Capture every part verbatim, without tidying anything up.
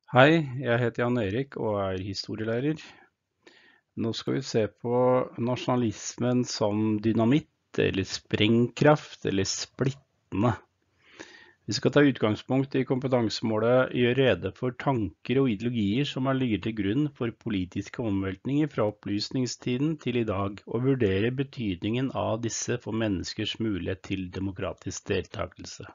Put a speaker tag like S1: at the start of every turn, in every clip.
S1: Hei, jeg heter Jan Erik og er historielærer. Nå skal vi se på nasjonalismen som dynamitt, eller sprengkraft, eller splittende. Vi skal ta utgangspunkt i kompetansemålet gjøre rede for tanker og ideologier som har ligget til grunn for politiske omveltninger fra opplysningstiden til i dag, og vurdere betydningen av disse for menneskers mulighet til demokratisk deltakelse.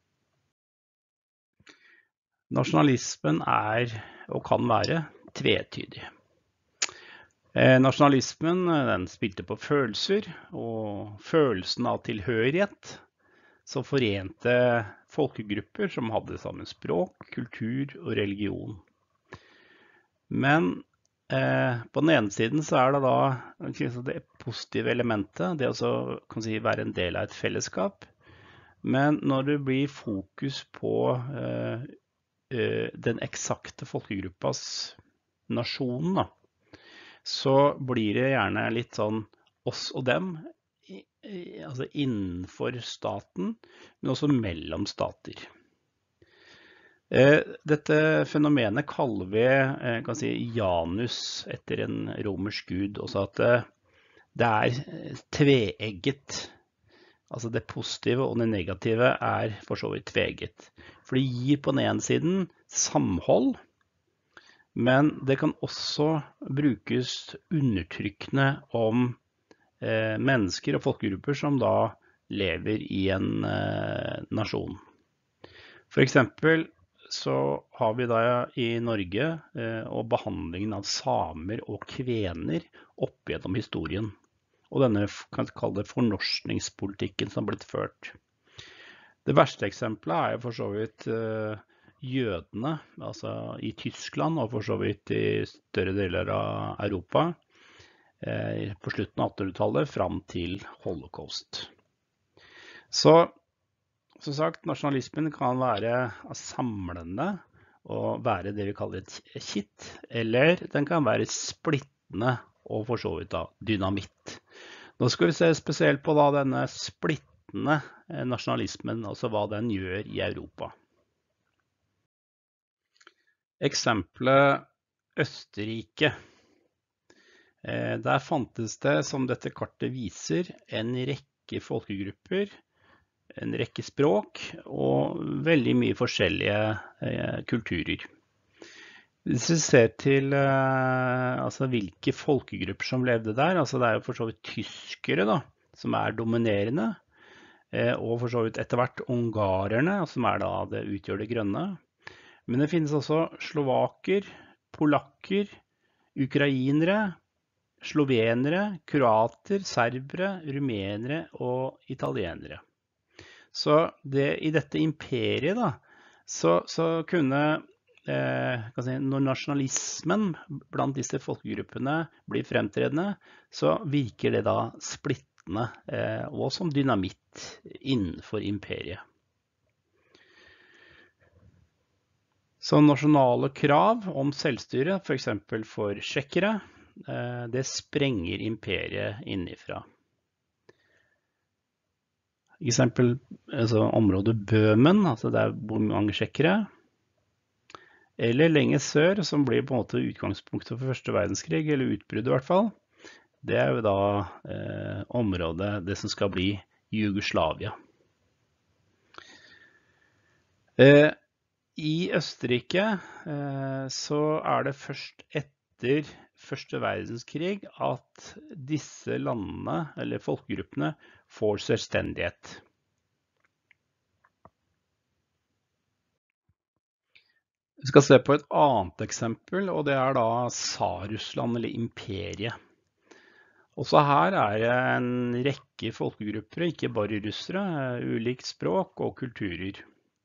S1: Nasjonalismen er og kan være tvetydig. Eh, nasjonalismen den spilte på følelser, og følelsen av tilhørighet som forente folkegrupper som hadde samme språk, kultur og religion. Men eh, på den ene siden så er det da det positive elementet, det å kan si, være en del av et fellesskap. Men når det blir fokus på eh, den eksakte folkegruppas nasjonen, da, så blir det gjerne litt sånn oss og dem, altså innenfor staten, men også mellom stater. Dette fenomenet kaller vi kan si, Janus etter en romersk gud, også at det er tveegget. Altså det positive og det negative er for så vidt tveegget. For det gir på den ene siden samhold, men det kan også brukes undertrykkende om eh, mennesker og folkegrupper som da lever i en eh, nasjon. For eksempel så har vi da i Norge eh, og behandlingen av samer og kvener opp gjennom historien. Og denne kan vi kalle det fornorskningspolitikken som har blitt ført. Det verste eksempelet er jo for så vidt uh, jødene, altså i Tyskland og for så vidt i større deler av Europa uh, på slutten av attenhundretallet fram til holocaust. Så som sagt, nasjonalismen kan være samlende og være det vi kaller et kitt, eller den kan være splittende og for så vidt da dynamitt. Nå skal vi se spesielt på da denne splittende nasjonalismen, altså hva den gjør i Europa. Eksempelet Østerrike. Der fantes det, som dette kartet viser, en rekke folkegrupper, en rekke språk og veldig mye forskjellige kulturer. Hvis vi ser til eh, altså hvilke folkegrupper som levde der, altså det er jo for så vidt tyskere da, som er dominerende, eh, og for så vidt etter hvert ungarerne, som er da det utgjør det grønne. Men det finnes også slovaker, polakker, ukrainere, slovenere, kroater, serbere, rumenere og italienere. Så det, i dette imperiet da, så, så kunne Eh, si, når nasjonalismen blant disse folkegruppene blir fremtredende, så virker det da splittende eh, og som dynamitt innenfor imperiet. Så nasjonale krav om selvstyre, for eksempel for tsjekkere, eh, det sprenger imperiet innifra. Eksempel altså området Bøhmen, altså der bor mange tsjekkere. Eller lenger sør, som blir på en måte utgangspunktet for første verdenskrig, eller utbrudd i hvert fall. Det er jo da eh, området, det som skal bli Jugoslavia. Eh, I Østerrike eh, så er det først etter første verdenskrig at disse landene, eller folkegruppene, får selvstendighet. Vi skal se på et annet eksempel, og det er da Tsar-Russland eller imperiet. Også her er det en rekke folkegrupper, ikke bare russere, ulikt språk og kulturer.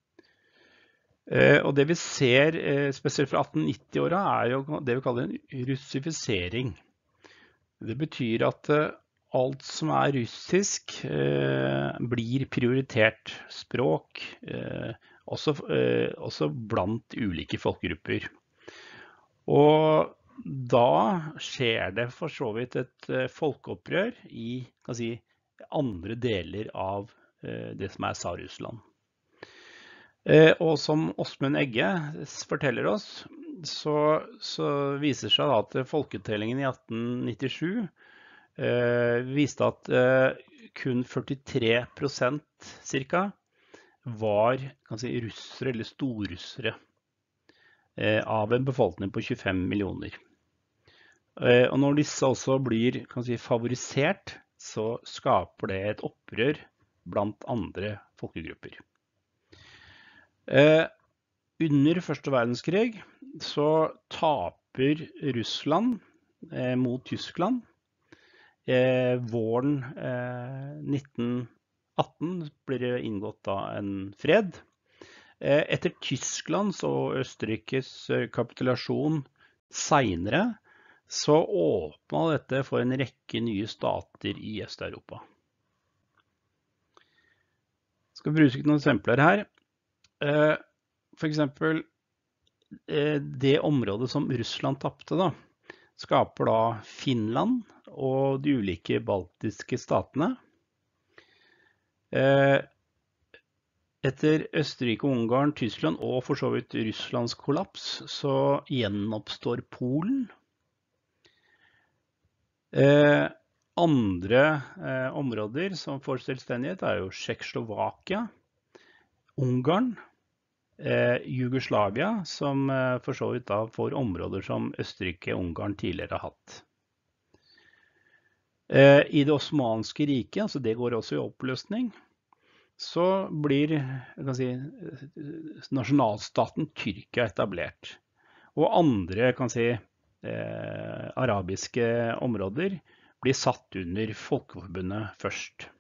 S1: Og det vi ser, spesielt fra atten nitti-åra, er jo det vi kaller en russifisering. Det betyr at alt som er russisk blir prioritert. Språk, Også, eh, også blant ulike folkegrupper. Og da skjer det for så vidt et eh, folkeopprør i kan si, andre deler av eh, det som er Tsar-Russland. Eh, og som Åsmund Egge forteller oss, så, så viser seg da at folketellingen i atten nittisju eh, viste at eh, kun førtitre prosent cirka var kan si, russere eller storrussere eh, av en befolkning på tjuefem millioner. Eh, og når disse også blir kan si, favorisert, så skaper det et opprør blant andre folkegrupper. Eh, under første verdenskrig så taper Russland eh, mot Tyskland. Eh, våren eh, nitten atten blir det inngått da en fred. Eh, etter Tysklands og Østerrikes eh, kapitulasjon senere, så åpna dette for en rekke nye stater i Øst-Europa. Jeg skal bruke noen eksempler her. For eksempel det området som Russland tapte da, skaper da Finland og de ulike baltiske statene. Etter Østerrike, Ungarn, Tyskland og for så vidt Russlands kollaps, så gjenoppstår Polen. Andre eh, områder som får selvstendighet er jo Tsjekkoslovakia, Ungarn, eh, Jugoslavia, som eh, for så vidt da får områder som Østerrike og Ungarn tidligere har hatt. Eh, I det osmanske riket, altså det går også i oppløsning, så blir jeg kan si, nasjonalstaten Tyrkia etablert. Og andre kan si, eh, arabiske områder blir satt under Folkeforbundet først.